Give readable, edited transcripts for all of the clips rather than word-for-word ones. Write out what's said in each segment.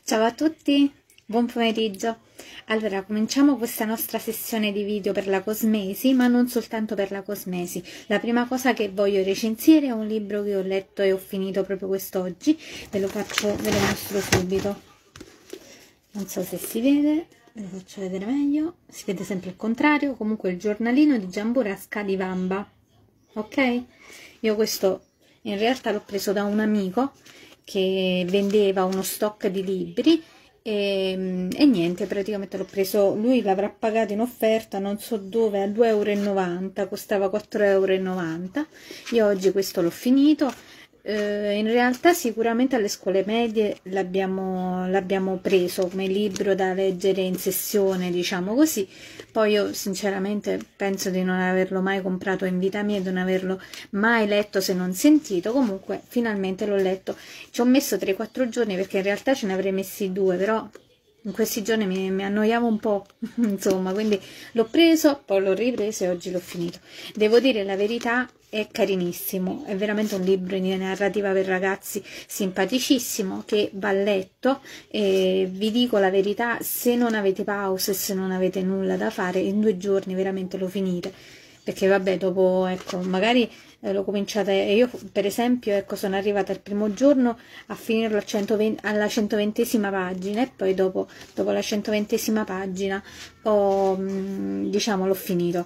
Ciao a tutti, buon pomeriggio. Allora, cominciamo questa nostra sessione di video per la cosmesi, ma non soltanto per la cosmesi. La prima cosa che voglio recensire è un libro che ho letto e ho finito proprio quest'oggi. Ve lo mostro subito. Non so se si vede, ve lo faccio vedere meglio. Si vede sempre il contrario. Comunque il giornalino di Jamburasca di Vamba. Ok? Io questo in realtà l'ho preso da un amico che vendeva uno stock di libri e niente, praticamente l'ho preso, lui l'avrà pagato in offerta non so dove, a 2,90 €, costava 4,90 €. Io oggi questo l'ho finito. In realtà sicuramente alle scuole medie l'abbiamo preso come libro da leggere in sessione, diciamo così. Poi io sinceramente penso di non averlo mai comprato in vita mia, di non averlo mai letto se non sentito. Comunque finalmente l'ho letto. Ci ho messo 3-4 giorni perché in realtà ce ne avrei messi 2, però in questi giorni mi annoiavo un po', insomma, quindi l'ho preso, poi l'ho ripreso e oggi l'ho finito. Devo dire la verità, è carinissimo, è veramente un libro di narrativa per ragazzi simpaticissimo che va letto, e vi dico la verità, se non avete pause, se non avete nulla da fare, in 2 giorni veramente lo finite, perché vabbè, dopo, ecco, magari l'ho cominciata e io per esempio, ecco, sono arrivata il primo giorno a finirlo alla 120esima pagina e poi dopo la 120esima pagina diciamo l'ho finito.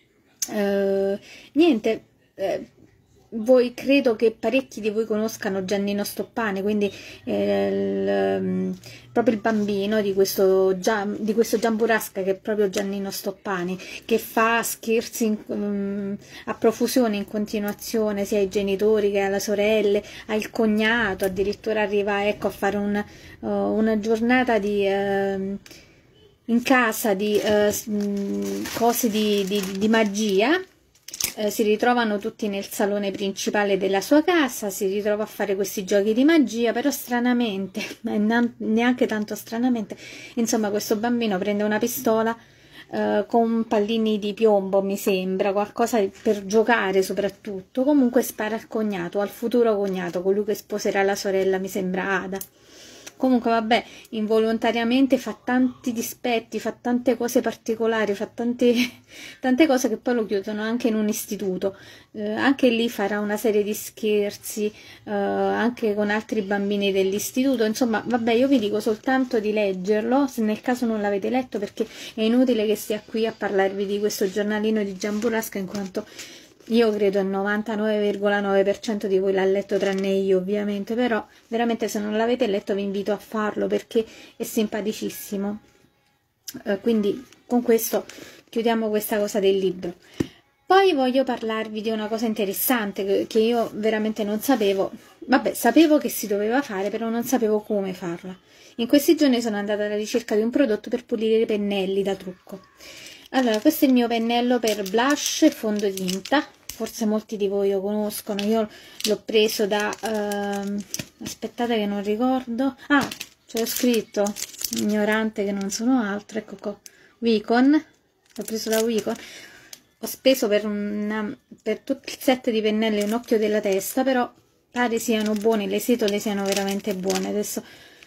Niente, credo che parecchi di voi conoscano Giannino Stoppani, quindi proprio il bambino di questo Jamburasca, che è proprio Giannino Stoppani, che fa scherzi a profusione in continuazione sia ai genitori che alle sorelle, al cognato, addirittura arriva, ecco, a fare una giornata in casa di cose di magia. Si ritrovano tutti nel salone principale della sua casa, si ritrova a fare questi giochi di magia, però stranamente, neanche tanto stranamente, insomma, questo bambino prende una pistola con pallini di piombo, mi sembra, qualcosa per giocare soprattutto, comunque spara al cognato, al futuro cognato, colui che sposerà la sorella, mi sembra Ada. Comunque vabbè, involontariamente fa tanti dispetti, fa tante cose particolari, fa tante cose che poi lo chiudono anche in un istituto. Anche lì farà una serie di scherzi, anche con altri bambini dell'istituto. Insomma, vabbè, io vi dico soltanto di leggerlo, se nel caso non l'avete letto, perché è inutile che stia qui a parlarvi di questo giornalino di Jamburasca, in quanto io credo il 99,9% di voi l'ha letto, tranne io ovviamente, però veramente se non l'avete letto vi invito a farlo perché è simpaticissimo. Quindi con questo chiudiamo questa cosa del libro. Poi voglio parlarvi di una cosa interessante che io veramente non sapevo. Vabbè, sapevo che si doveva fare, però non sapevo come farla. In questi giorni sono andata alla ricerca di un prodotto per pulire i pennelli da trucco. Allora, questo è il mio pennello per blush e fondotinta. Forse molti di voi lo conoscono, io l'ho preso da, aspettate che non ricordo, c'è scritto, ignorante che non sono altro, ecco qua, Wicon, l'ho preso da Wicon. Ho speso per tutto il set di pennelli un occhio della testa, però pare siano buoni, le setole siano veramente buone. Adesso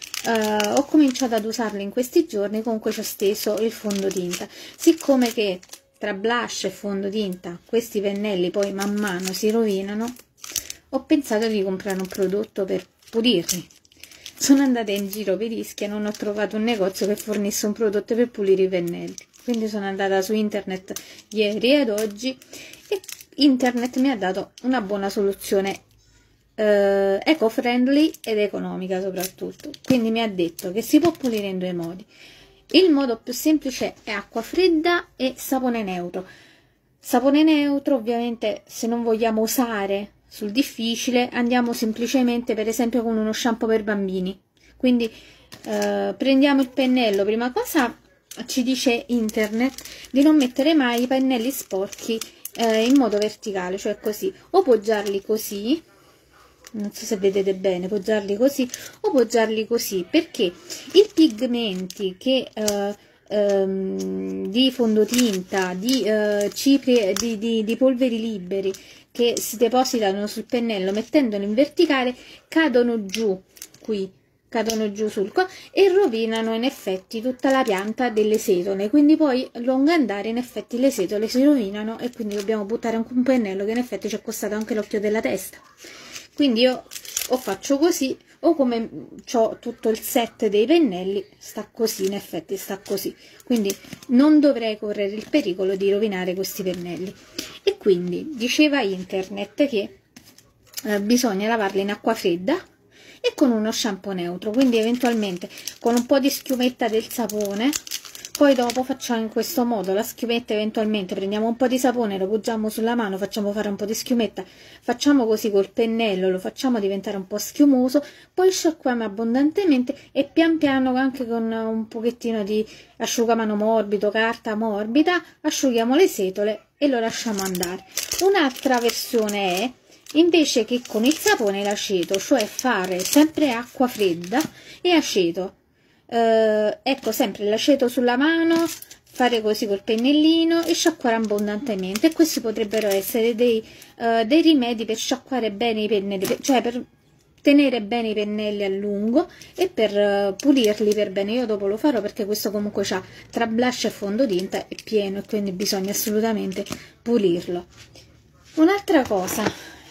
ho cominciato ad usarli in questi giorni, comunque ci ho steso il fondotinta, siccome che tra blush e fondotinta questi pennelli poi man mano si rovinano, ho pensato di comprare un prodotto per pulirli. Sono andata in giro per Ischia e non ho trovato un negozio che fornisse un prodotto per pulire i pennelli, quindi sono andata su internet ieri ed oggi e internet mi ha dato una buona soluzione, eco-friendly ed economica soprattutto. Quindi mi ha detto che si può pulire in 2 modi. Il modo più semplice è acqua fredda e sapone neutro. Sapone neutro, ovviamente, se non vogliamo usare sul difficile, andiamo semplicemente, per esempio, con uno shampoo per bambini. Quindi prendiamo il pennello, prima cosa ci dice internet di non mettere mai i pennelli sporchi in modo verticale, cioè così, o poggiarli così, non so se vedete bene, poggiarli così o poggiarli così, perché i pigmenti che di fondotinta, di polveri liberi che si depositano sul pennello mettendolo in verticale cadono giù qui cadono giù e rovinano in effetti tutta la pianta delle setole, quindi poi a lungo andare in effetti le setole si rovinano e quindi dobbiamo buttare anche un pennello che in effetti ci è costato anche l'occhio della testa. Quindi io o faccio così, o come ho tutto il set dei pennelli, sta così, in effetti sta così, quindi non dovrei correre il pericolo di rovinare questi pennelli. E quindi diceva internet che bisogna lavarli in acqua fredda e con uno shampoo neutro, quindi eventualmente con un po' di schiumetta del sapone. Poi dopo facciamo in questo modo la schiumetta, eventualmente prendiamo un po' di sapone, lo poggiamo sulla mano, facciamo fare un po' di schiumetta, facciamo così col pennello, lo facciamo diventare un po' schiumoso, poi sciacquiamo abbondantemente e pian piano anche con un pochettino di asciugamano morbido, carta morbida, asciughiamo le setole e lo lasciamo andare. Un'altra versione è, invece che con il sapone, l'aceto, cioè fare sempre acqua fredda e aceto. Ecco, sempre l'aceto sulla mano, fare così col pennellino e sciacquare abbondantemente. E questi potrebbero essere dei rimedi per sciacquare bene i pennelli, cioè per tenere bene i pennelli a lungo e per pulirli per bene. Io dopo lo farò perché questo comunque ha tra blush e fondotinta è pieno e quindi bisogna assolutamente pulirlo. Un'altra cosa,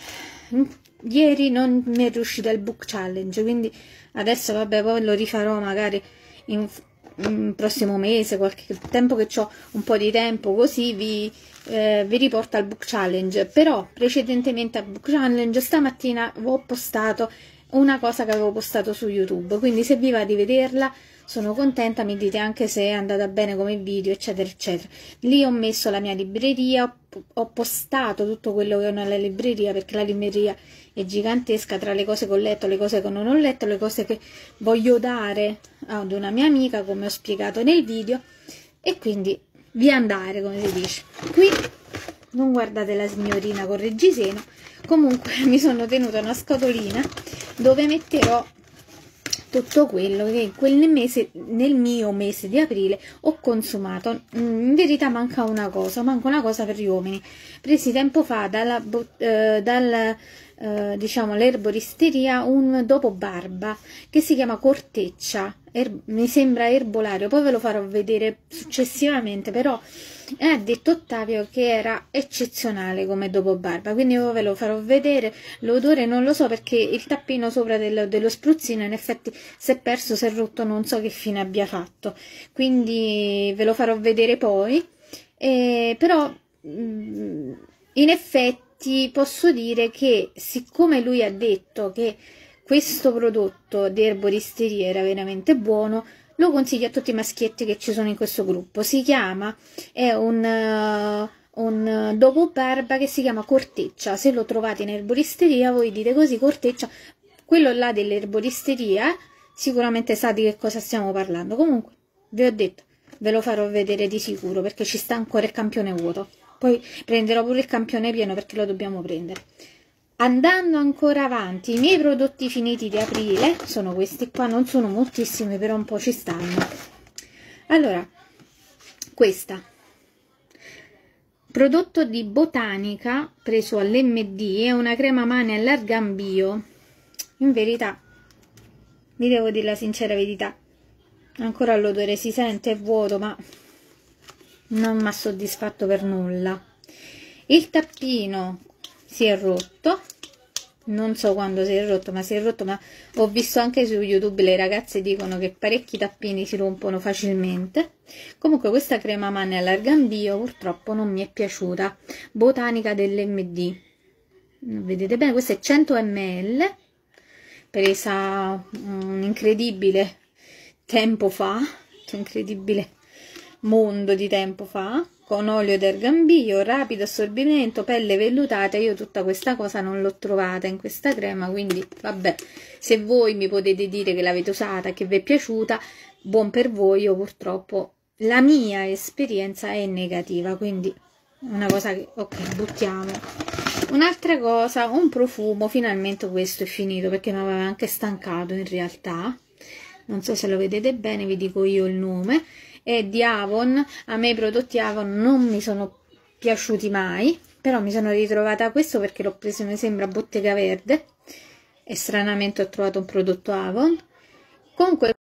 ieri non mi è riuscita il book challenge, quindi adesso vabbè, poi lo rifarò magari in prossimo mese, qualche tempo che ho un po' di tempo, così vi riporto al book challenge. Però precedentemente al book challenge stamattina ho postato una cosa che avevo postato su YouTube, quindi se vi va di vederla sono contenta, mi dite anche se è andata bene come video, eccetera eccetera. Lì ho messo la mia libreria, ho postato tutto quello che ho nella libreria, perché la libreria è gigantesca, tra le cose che ho letto, le cose che non ho letto, le cose che voglio dare ad una mia amica, come ho spiegato nel video, e quindi via andare, come si dice. Qui non guardate la signorina con reggiseno, comunque mi sono tenuta una scatolina dove metterò tutto quello che in quel mese, nel mio mese di aprile, ho consumato. In verità manca una cosa per gli uomini, presi tempo fa diciamo l'erboristeria, un dopo barba che si chiama Corteccia, mi sembra erbolario, poi ve lo farò vedere successivamente, però ha detto Ottavio che era eccezionale come dopo barba, quindi io ve lo farò vedere. L'odore non lo so, perché il tappino sopra dello spruzzino in effetti si è perso, si è rotto, non so che fine abbia fatto, quindi ve lo farò vedere poi. Però in effetti posso dire che, siccome lui ha detto che questo prodotto di erboristeria era veramente buono, lo consiglio a tutti i maschietti che ci sono in questo gruppo. È un dopo barba che si chiama Corteccia. Se lo trovate in erboristeria voi dite così Corteccia, quello là dell'erboristeria sicuramente sa di che cosa stiamo parlando. Comunque vi ho detto, ve lo farò vedere di sicuro, perché ci sta ancora il campione vuoto, poi prenderò pure il campione pieno perché lo dobbiamo prendere. Andando ancora avanti, i miei prodotti finiti di aprile sono questi qua, non sono moltissimi, però un po' ci stanno. Allora, questa, prodotto di Botanica, preso all'MD, è una crema mani all'argan bio. In verità, vi devo dire la sincera verità, ancora l'odore si sente, è vuoto, ma non mi ha soddisfatto per nulla. Il tappino si è rotto, non so quando si è rotto, ma ho visto anche su YouTube le ragazze dicono che parecchi tappini si rompono facilmente. Comunque questa crema mani all'argan bio purtroppo non mi è piaciuta, Botanica dell'MD, vedete bene, questa è 100 ml, presa un incredibile tempo fa, incredibile mondo di tempo fa, con olio d'argan bio, rapido assorbimento, pelle vellutata. Io tutta questa cosa non l'ho trovata in questa crema, quindi vabbè, se voi mi potete dire che l'avete usata e che vi è piaciuta, buon per voi. Io purtroppo la mia esperienza è negativa, quindi una cosa che ok, buttiamo. Un'altra cosa, un profumo, finalmente questo è finito perché mi aveva anche stancato in realtà, non so se lo vedete bene, vi dico io il nome, è di Avon. A me i prodotti Avon non mi sono piaciuti mai, però mi sono ritrovata questo perché l'ho preso, mi sembra, a Bottega Verde, e stranamente ho trovato un prodotto Avon. Comunque